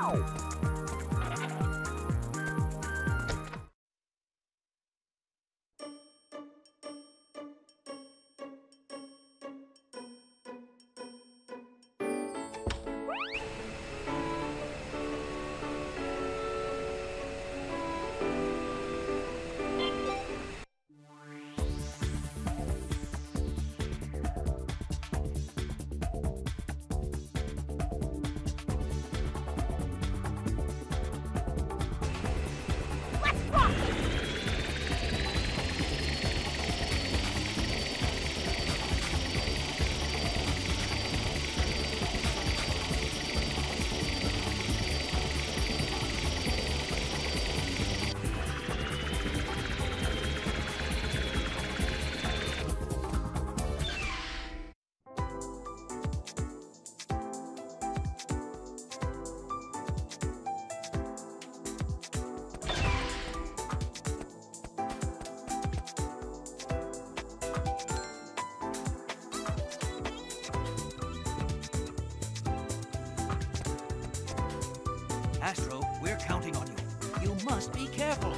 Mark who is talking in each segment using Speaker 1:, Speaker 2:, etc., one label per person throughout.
Speaker 1: Astro, we're counting on you. You must be careful.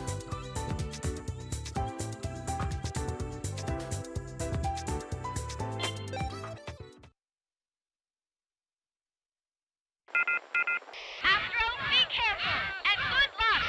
Speaker 2: Astro, be careful, and good luck!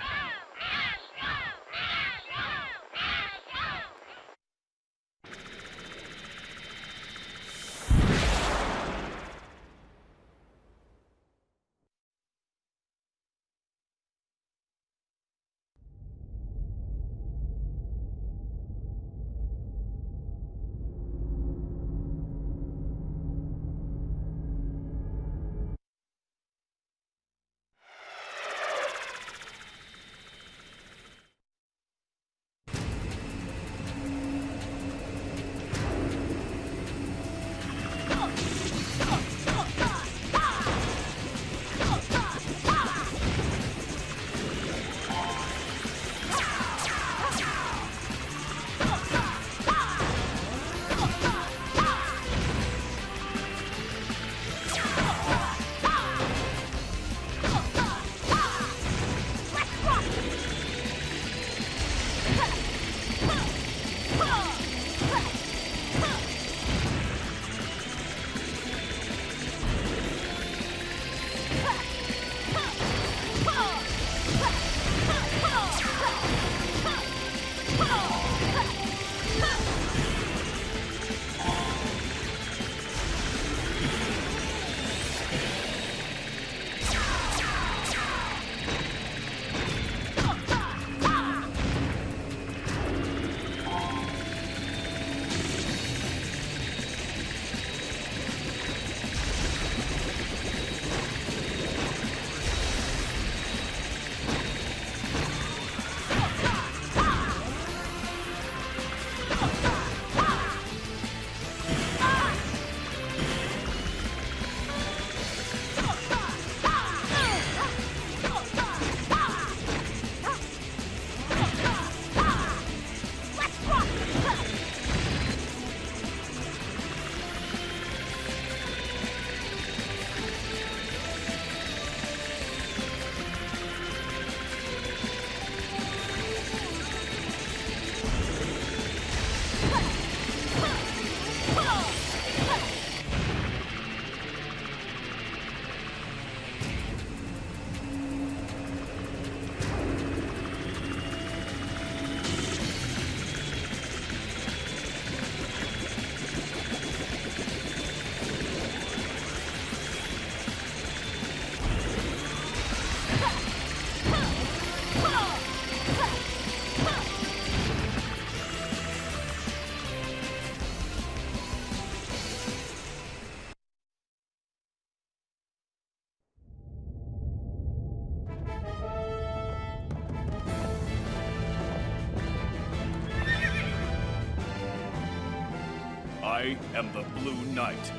Speaker 3: I am the Blue Knight.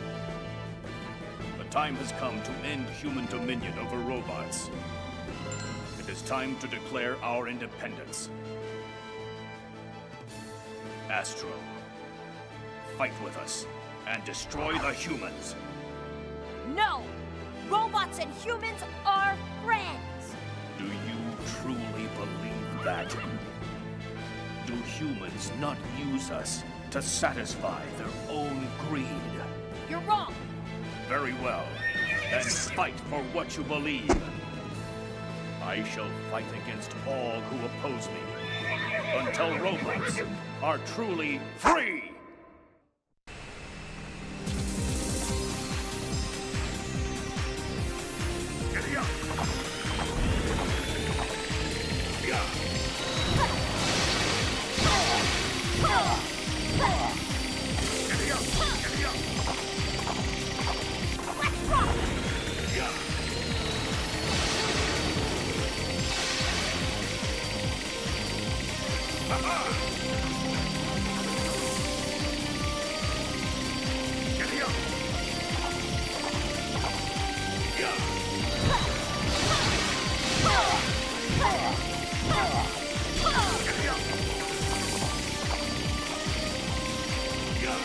Speaker 3: The time has come to end human dominion over robots. It is time to declare our independence. Astro, fight with us and destroy the humans.
Speaker 4: No! Robots and humans are
Speaker 3: imagine? Do humans not use us to satisfy their own greed?
Speaker 2: You're wrong.
Speaker 3: Very well. Then fight for what you believe. I shall fight against all who oppose me until robots are truly free! Giddy up! Yeah. Giddy up! Giddy up!
Speaker 2: Let's rock.
Speaker 3: Yeah. Giddy up! Yeah. Giddy up! Yeah.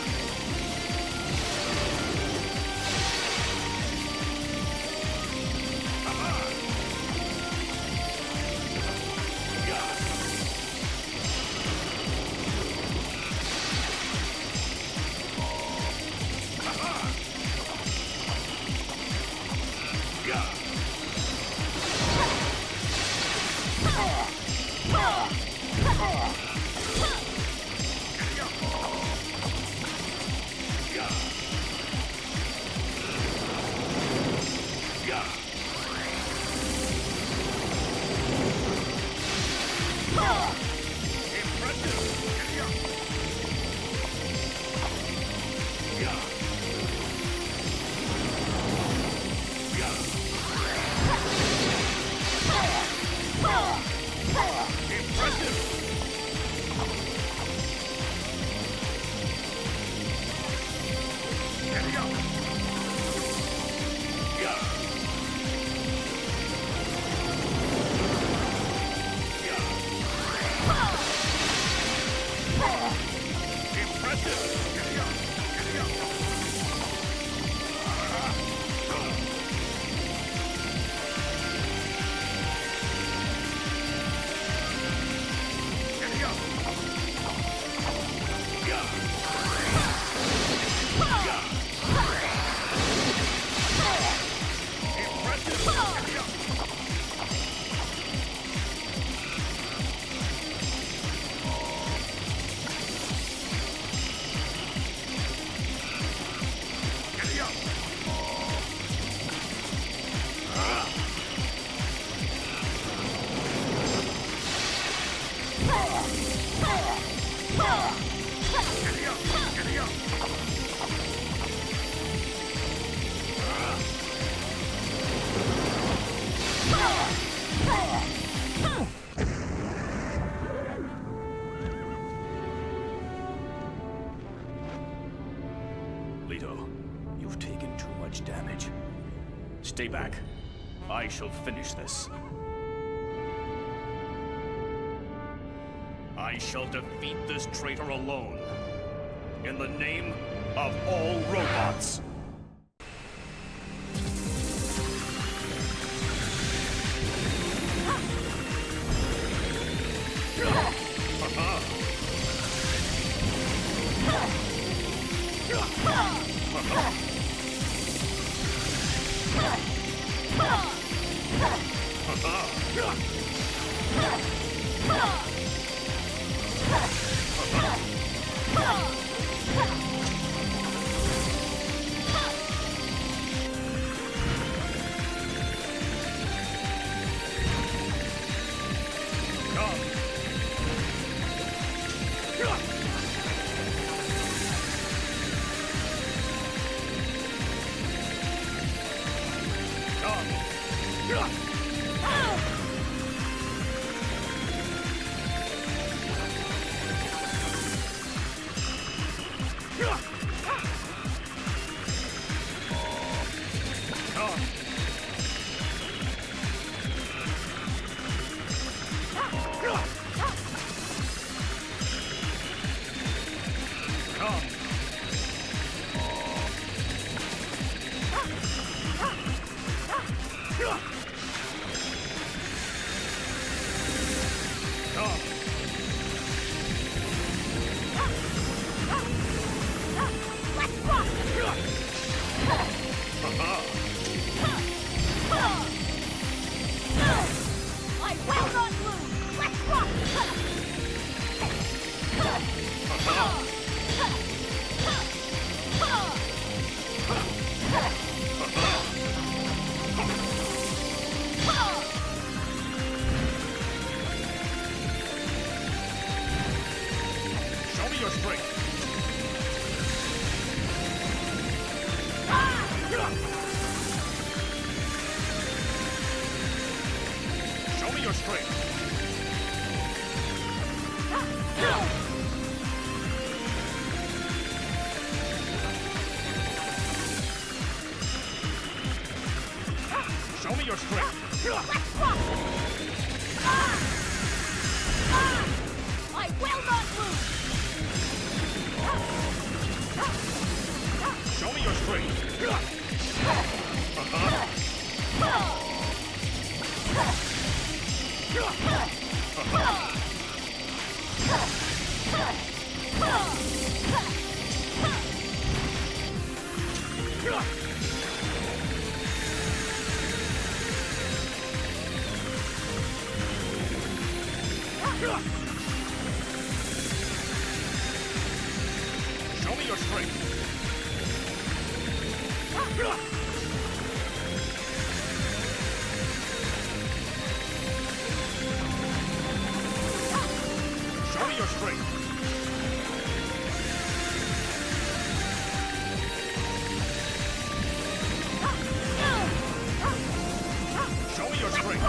Speaker 3: You've taken too much damage. Stay back. I shall finish this. I shall defeat this traitor alone. In the name of all robots. your strength. Show me your strength.
Speaker 2: I will not lose.
Speaker 3: Show me your strength. Show me your strength. Show me your strength. Show me your strength.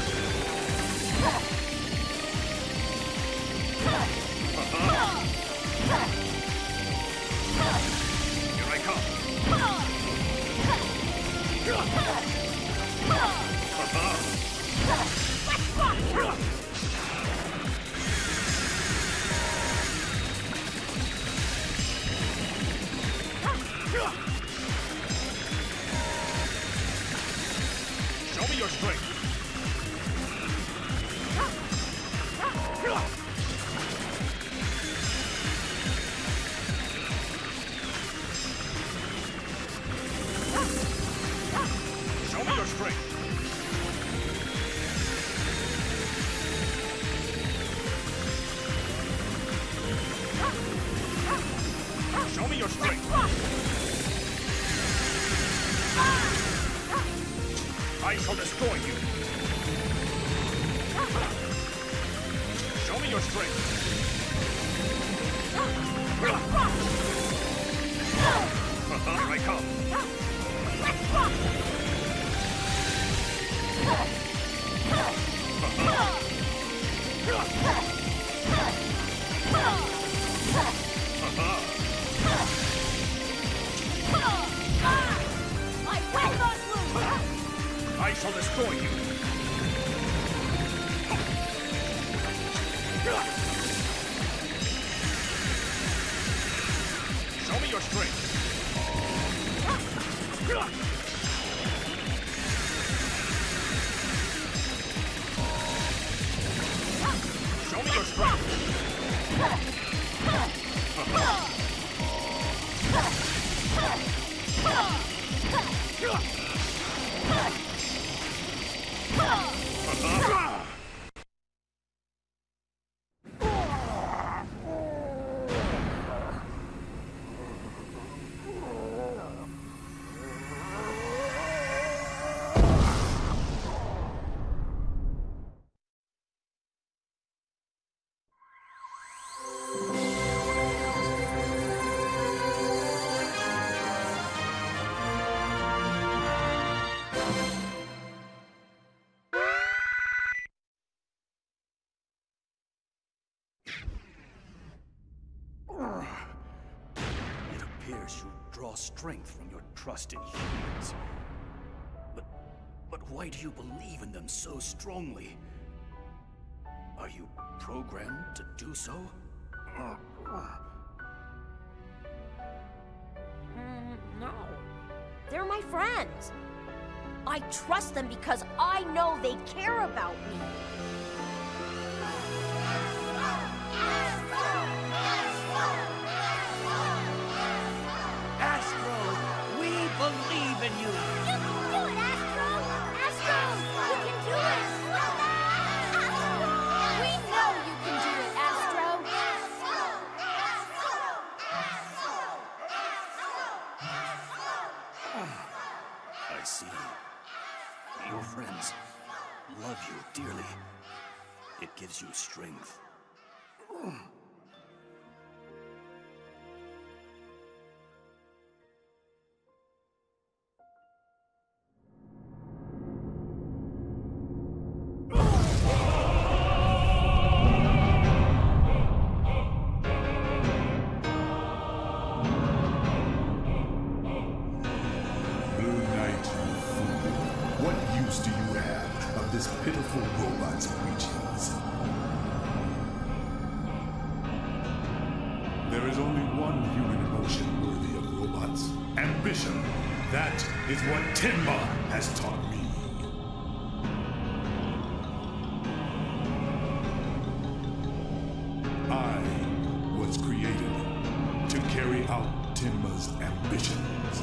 Speaker 3: Here I come. Show me your strength. Show me your strength. Show me your strength. I shall destroy you. Show me your strength. Here I come.
Speaker 2: I will not lose.
Speaker 3: I shall destroy you. Show me your strength. Show me your strength. It appears you draw strength from your trust in humans. But why do you believe in them so strongly? Are you programmed to do so?
Speaker 2: No. They're my friends. I trust them because I know they care about me.
Speaker 1: Astro, we believe in you.
Speaker 2: You can do it, Astro! Astro, you can do it! Astro! We know you can do it, Astro!
Speaker 3: I see. Your friends love you dearly. It gives you strength.
Speaker 4: this pitiful robot's breachings. There is only one human emotion worthy of robots. Ambition. That is what Tenma has taught me. I was created to carry out Tenma's ambitions.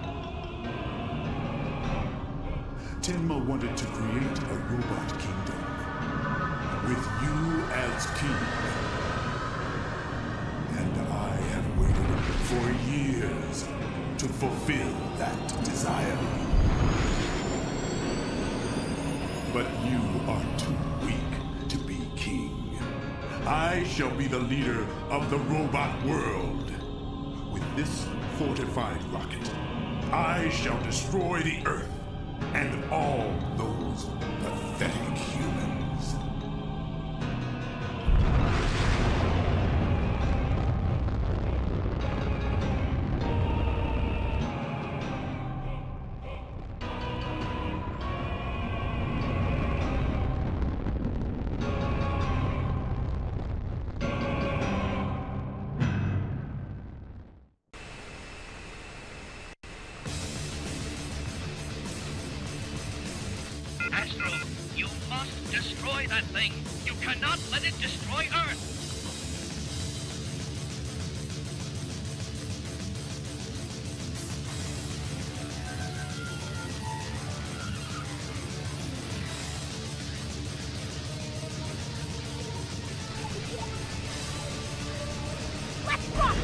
Speaker 4: Tenma wanted to create a robot kingdom with you as king. And I have waited for years to fulfill that desire. But you are too weak to be king. I shall be the leader of the robot world. With this fortified rocket, I shall destroy the Earth and all those pathetic humans.
Speaker 5: Astro, you must destroy that thing. You cannot let it destroy Earth.
Speaker 2: Let's rock!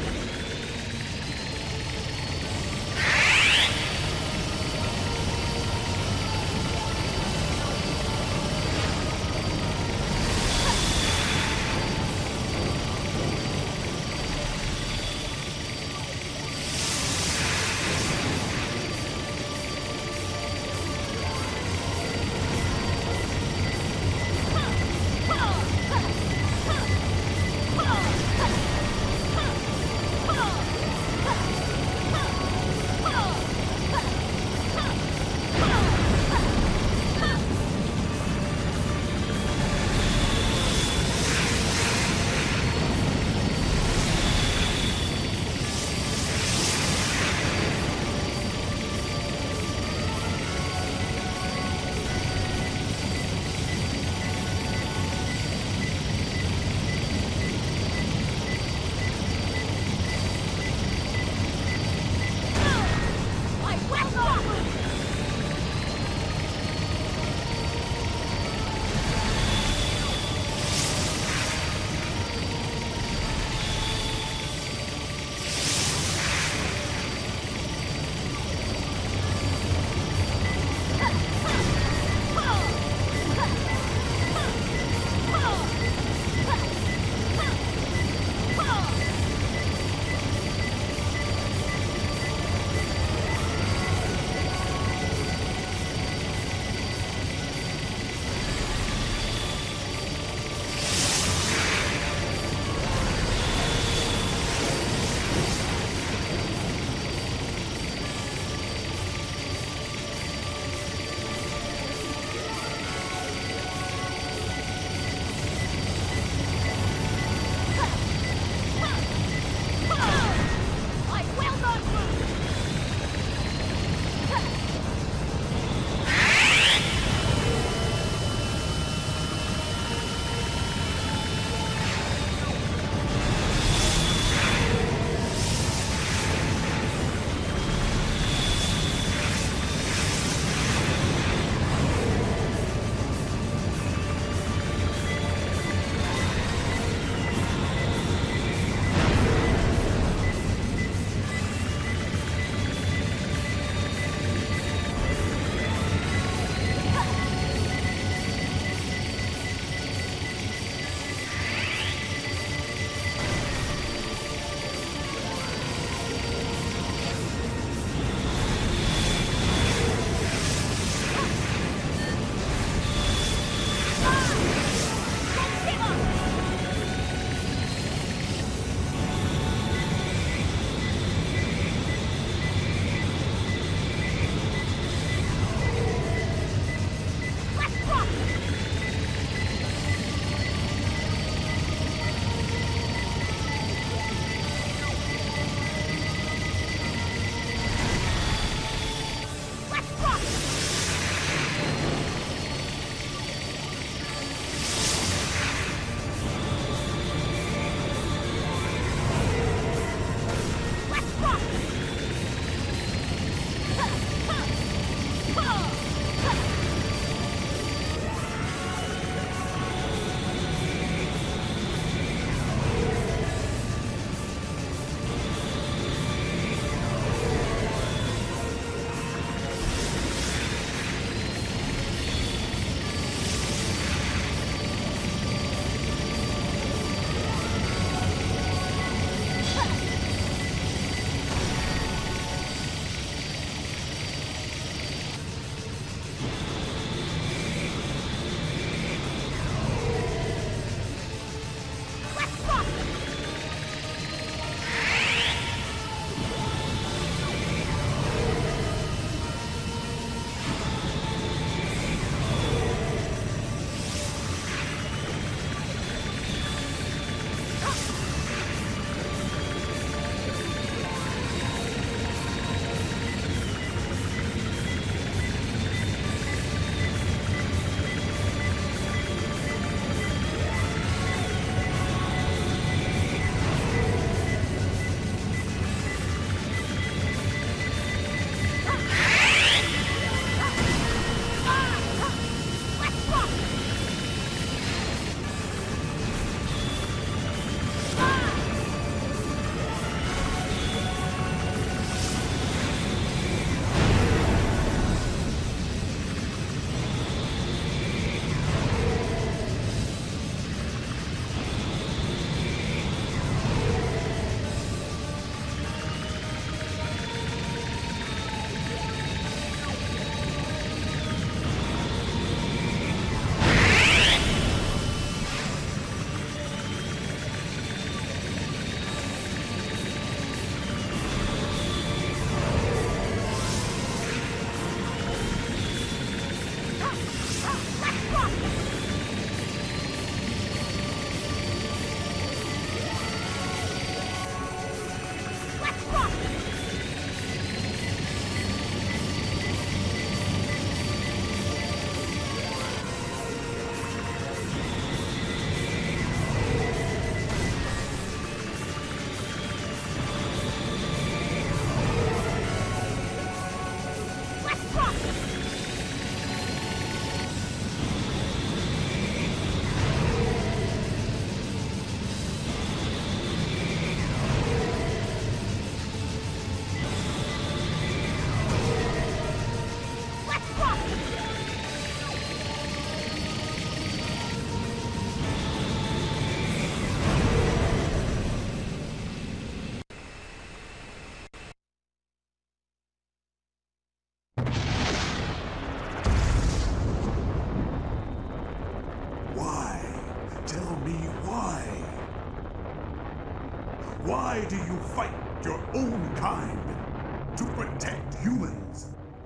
Speaker 4: Why do you fight your own kind? To protect humans?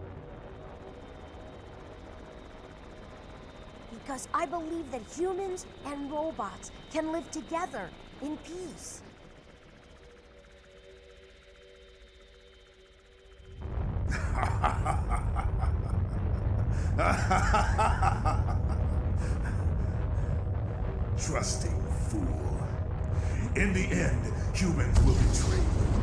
Speaker 2: Because I believe that humans and robots can live together in peace.
Speaker 4: Trusting fool. In the end, humans will betray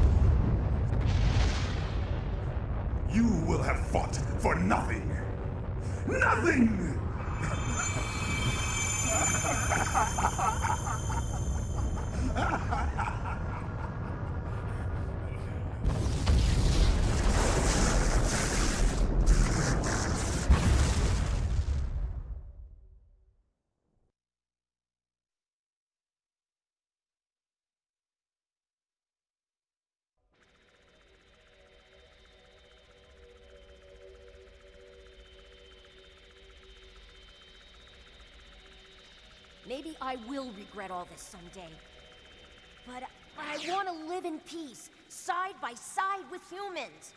Speaker 4: you. You will have fought for nothing. Nothing!
Speaker 2: Maybe I will regret all this someday. But I want to live in peace, side by side with humans.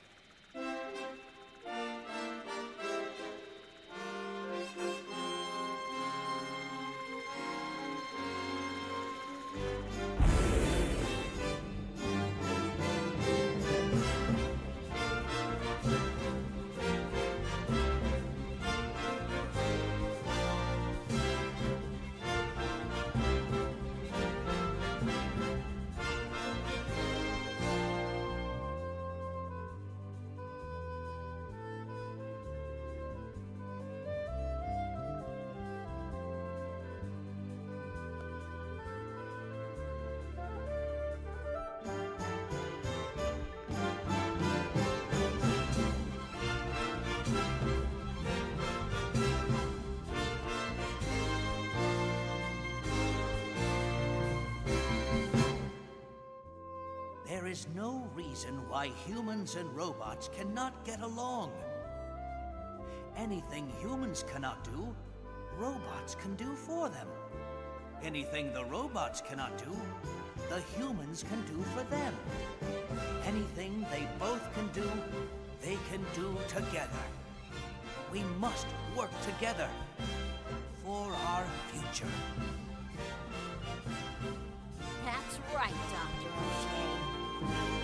Speaker 1: There is no reason why humans and robots cannot get along. Anything humans cannot do, robots can do for them. Anything the robots cannot do, the humans can do for them. Anything they both can do, they can do together. We must work together for our future.
Speaker 2: That's right, Dr. O'Shea.